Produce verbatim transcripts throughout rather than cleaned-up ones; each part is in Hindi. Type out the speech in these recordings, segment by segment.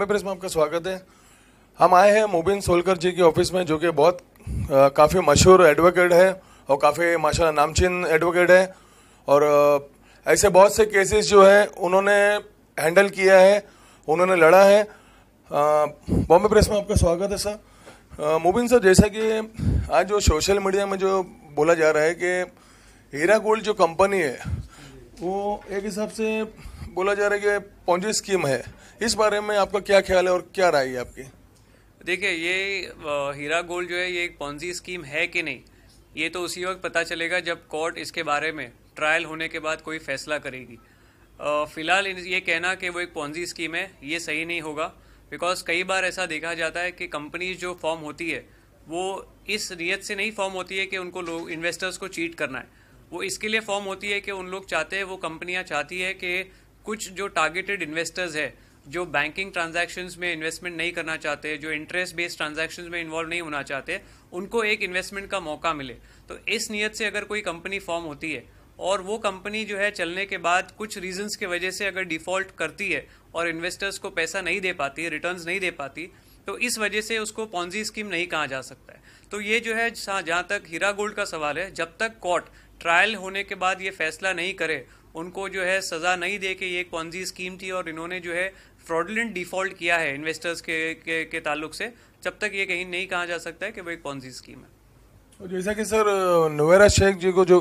बॉम्बे प्रेस में आपका स्वागत है। हम आए हैं मोबिन सोलकर जी के ऑफिस में, जो कि बहुत काफ़ी मशहूर एडवोकेट है और काफ़ी माशाल्लाह नामचीन एडवोकेट है, और आ, ऐसे बहुत से केसेस जो है उन्होंने हैंडल किया है, उन्होंने लड़ा है। बॉम्बे प्रेस में आपका स्वागत है सर। मोबिन सर, जैसा कि आज जो सोशल मीडिया में जो बोला जा रहा है कि हीरा गोल्ड जो कंपनी है वो एक हिसाब से बोला जा रहा है कि पॉन्जी स्कीम है, इस बारे में आपका क्या ख्याल है और क्या राय है आपकी? देखिए, ये हीरा गोल्ड जो है ये एक पॉन्जी स्कीम है कि नहीं, ये तो उसी वक्त पता चलेगा जब कोर्ट इसके बारे में ट्रायल होने के बाद कोई फैसला करेगी। फिलहाल ये कहना कि वो एक पॉन्जी स्कीम है ये सही नहीं होगा, बिकॉज कई बार ऐसा देखा जाता है कि कंपनीज जो फॉर्म होती है वो इस नीयत से नहीं फॉर्म होती है कि उनको लोग इन्वेस्टर्स को चीट करना है। वो इसके लिए फॉर्म होती है कि उन लोग चाहते हैं, वो कंपनियां चाहती है कि कुछ जो टारगेटेड इन्वेस्टर्स है, जो बैंकिंग ट्रांजैक्शंस में इन्वेस्टमेंट नहीं करना चाहते, जो इंटरेस्ट बेस्ड ट्रांजैक्शंस में इन्वॉल्व नहीं होना चाहते, उनको एक इन्वेस्टमेंट का मौका मिले। तो इस नीयत से अगर कोई कंपनी फॉर्म होती है और वो कंपनी जो है चलने के बाद कुछ रीजंस की वजह से अगर डिफॉल्ट करती है और इन्वेस्टर्स को पैसा नहीं दे पाती है, रिटर्न्स नहीं दे पाती, तो इस वजह से उसको पॉन्जी स्कीम नहीं कहा जा सकता है। तो ये जो है, जहाँ तक हीरा गोल्ड का सवाल है, जब तक कोर्ट ट्रायल होने के बाद ये फैसला नहीं करे, उनको जो है सजा नहीं दे कि ये एक पॉन्जी स्कीम थी और इन्होंने जो है फ्रॉडुलेंट डिफॉल्ट किया है इन्वेस्टर्स के के, के ताल्लुक से, जब तक ये कहीं नहीं कहा जा सकता है कि वो एक पॉन्जी स्कीम है। तो जैसा कि सर नुवेरा शेख जी को जो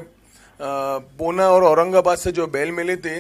पूना और औरंगाबाद से जो बेल मिली थी,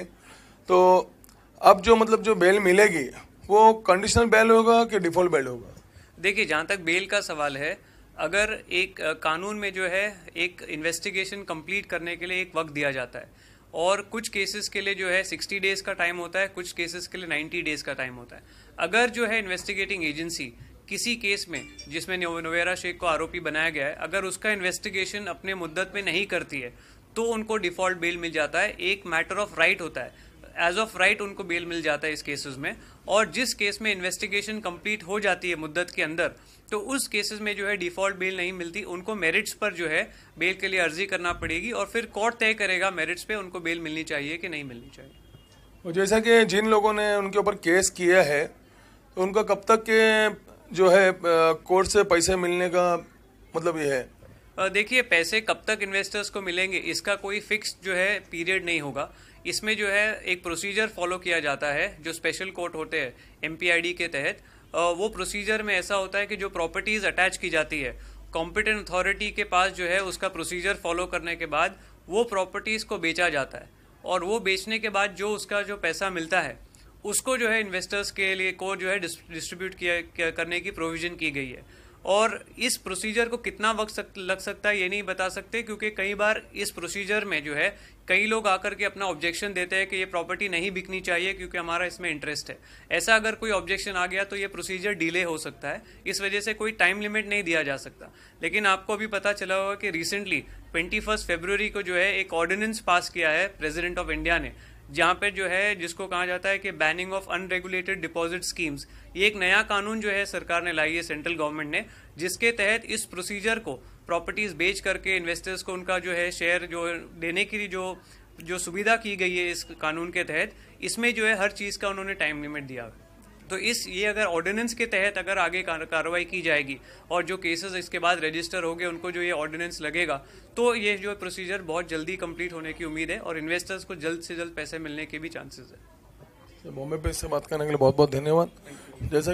तो अब जो मतलब जो बेल मिलेगी वो कंडीशनल बेल होगा कि डिफॉल्ट बेल होगा? देखिए, जहाँ तक बेल का सवाल है, अगर एक कानून में जो है एक इन्वेस्टिगेशन कंप्लीट करने के लिए एक वक्त दिया जाता है, और कुछ केसेस के लिए जो है सिक्सटी डेज का टाइम होता है, कुछ केसेस के लिए नाइन्टी डेज का टाइम होता है। अगर जो है इन्वेस्टिगेटिंग एजेंसी किसी केस में जिसमें नुवेरा शेख को आरोपी बनाया गया है, अगर उसका इन्वेस्टिगेशन अपने मुद्दत में नहीं करती है तो उनको डिफॉल्ट बेल मिल जाता है। एक मैटर ऑफ राइट होता है, एज ऑफ राइट उनको बेल मिल जाता है इस केसेस में। और जिस केस में इन्वेस्टिगेशन कंप्लीट हो जाती है मुद्दत के अंदर, तो उस केसेस में जो है डिफॉल्ट बेल नहीं मिलती, उनको मेरिट्स पर जो है बेल के लिए अर्जी करना पड़ेगी और फिर कोर्ट तय करेगा मेरिट्स पे उनको बेल मिलनी चाहिए कि नहीं मिलनी चाहिए। और जैसा कि जिन लोगों ने उनके ऊपर केस किया है, तो उनका कब तक के जो है कोर्ट से पैसे मिलने का मतलब ये है? देखिए, पैसे कब तक इन्वेस्टर्स को मिलेंगे इसका कोई फिक्स जो है पीरियड नहीं होगा। इसमें जो है एक प्रोसीजर फॉलो किया जाता है, जो स्पेशल कोर्ट होते हैं एमपीआईडी के तहत। वो प्रोसीजर में ऐसा होता है कि जो प्रॉपर्टीज अटैच की जाती है, कॉम्पिटेंट अथॉरिटी के पास जो है उसका प्रोसीजर फॉलो करने के बाद वो प्रॉपर्टीज को बेचा जाता है, और वो बेचने के बाद जो उसका जो पैसा मिलता है उसको जो है इन्वेस्टर्स के लिए को जो है डिस्ट्रीब्यूट किया करने की प्रोविजन की गई है। और इस प्रोसीजर को कितना वक्त लग सकता है ये नहीं बता सकते, क्योंकि कई बार इस प्रोसीजर में जो है कई लोग आकर के अपना ऑब्जेक्शन देते हैं कि ये प्रॉपर्टी नहीं बिकनी चाहिए क्योंकि हमारा इसमें इंटरेस्ट है। ऐसा अगर कोई ऑब्जेक्शन आ गया तो ये प्रोसीजर डिले हो सकता है, इस वजह से कोई टाइम लिमिट नहीं दिया जा सकता। लेकिन आपको अभी पता चला होगा कि रिसेंटली ट्वेंटी फर्स्ट फेब्रुवरी को जो है एक ऑर्डिनेंस पास किया है प्रेसिडेंट ऑफ इंडिया ने, जहाँ पे जो है जिसको कहा जाता है कि banning of unregulated deposit schemes. ये एक नया कानून जो है सरकार ने लाई है, सेंट्रल गवर्नमेंट ने, जिसके तहत इस प्रोसीजर को प्रॉपर्टीज बेच करके इन्वेस्टर्स को उनका जो है शेयर जो देने की जो जो सुविधा की गई है इस कानून के तहत, इसमें जो है हर चीज़ का उन्होंने टाइम लिमिट दिया। तो इस ये अगर ऑर्डिनेंस के तहत अगर आगे कार्रवाई की जाएगी और जो केसेस इसके बाद रजिस्टर हो गए उनको जो ये ऑर्डिनेंस लगेगा, तो ये जो प्रोसीजर बहुत जल्दी कंप्लीट होने की उम्मीद है और इन्वेस्टर्स को जल्द से जल्द पैसे मिलने के भी चांसेस है। बॉम्बे पे से बात करने के लिए बहुत बहुत धन्यवाद। जैसा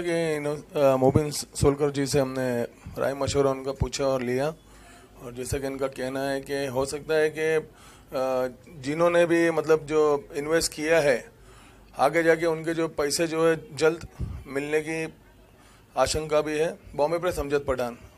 कि मोबिन सोलकर जी से हमने राय मशवरा उनका पूछा और लिया, और जैसा कि इनका कहना है कि हो सकता है कि जिन्होंने भी मतलब जो इन्वेस्ट किया है आगे जाके उनके जो पैसे जो है जल्द मिलने की आशंका भी है। बॉम्बे पे अमजद पठान।